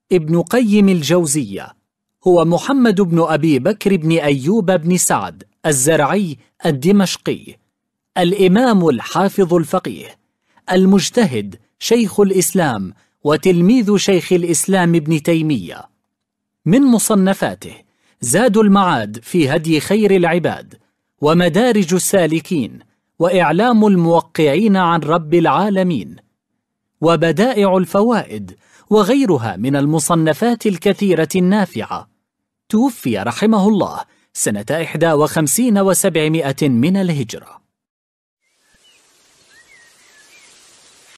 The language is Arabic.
ابن قيم الجوزية هو محمد بن أبي بكر بن أيوب بن سعد الزرعي الدمشقي، الإمام الحافظ الفقيه المجتهد، شيخ الإسلام وتلميذ شيخ الإسلام ابن تيمية. من مصنفاته زاد المعاد في هدي خير العباد، ومدارج السالكين، وإعلام الموقعين عن رب العالمين، وبدائع الفوائد، وغيرها من المصنفات الكثيرة النافعة. توفي رحمه الله سنة 51 و700 من الهجرة.